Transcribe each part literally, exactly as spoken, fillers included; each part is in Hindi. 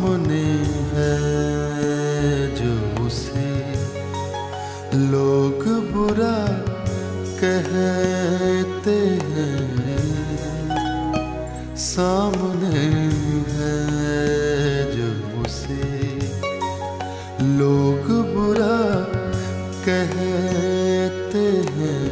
सामने है जो उसे लोग बुरा कहते हैं, सामने है जो उसे लोग बुरा कहते हैं,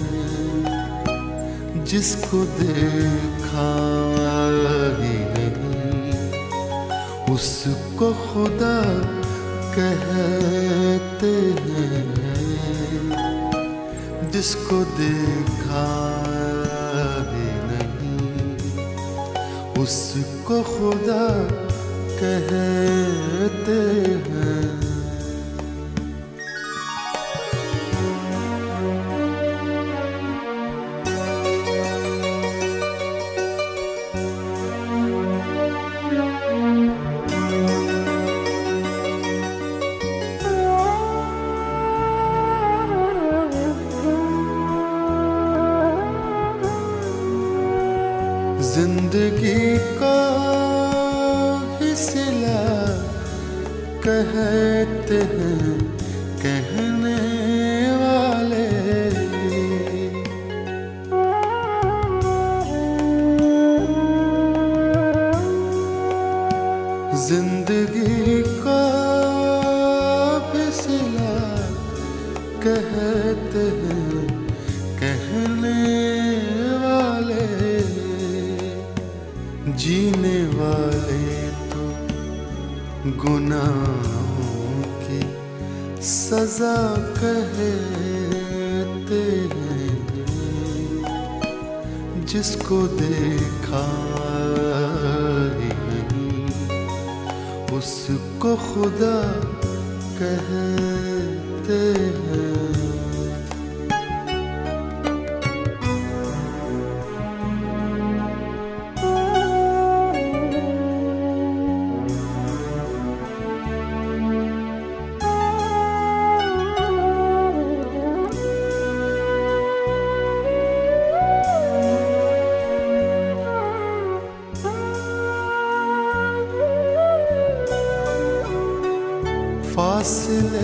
जिसको देखा ही नहीं उसको खुदा कहते हैं, जिसको देखा ही नहीं उसको खुदा कहते हैं। जिंदगी का फिसला कहते हैं कहने वाले, जिंदगी का फिसला कहते हैं कहने वाले, जीने वाले तो गुनाहों की सजा कहते हैं, जिसको देखा ही नहीं उसको खुदा कहते हैं। फासले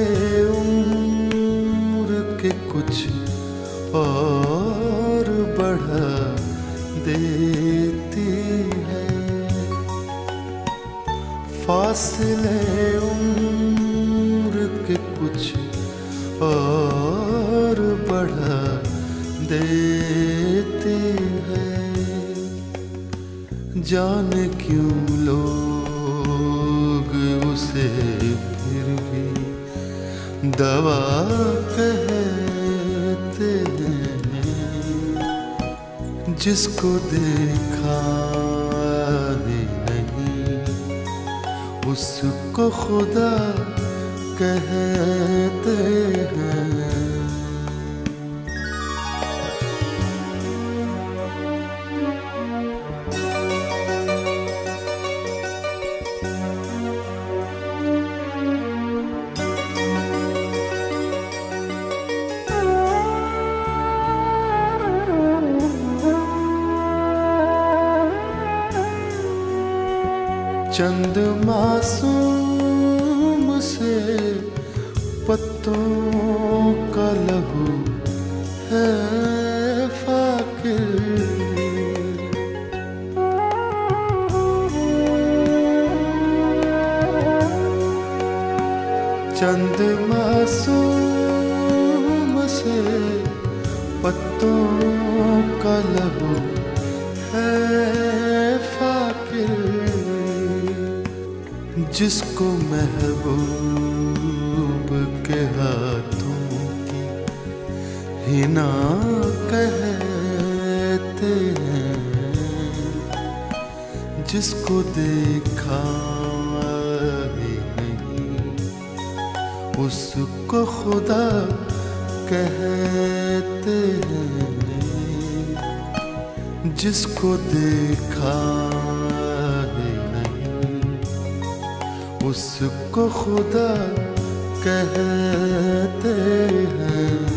उम्र के कुछ और बढ़ा देती है, फासले उम्र के कुछ और बढ़ा देती है, जाने क्यों लोग उसे फिर भी दवा कहते हैं, जिसको देखा ही नहीं उसको खुदा कहते हैं। चंद मासूम से पत्तों का लहू है फाकिर, चंद मासूम से पत्तों का लहू है फाकिर, जिसको महबूब के हाथों की हिना कहते हैं, जिसको देखा ही नहीं उसको खुदा कहते हैं, जिसको देखा उसको खुदा कहते हैं।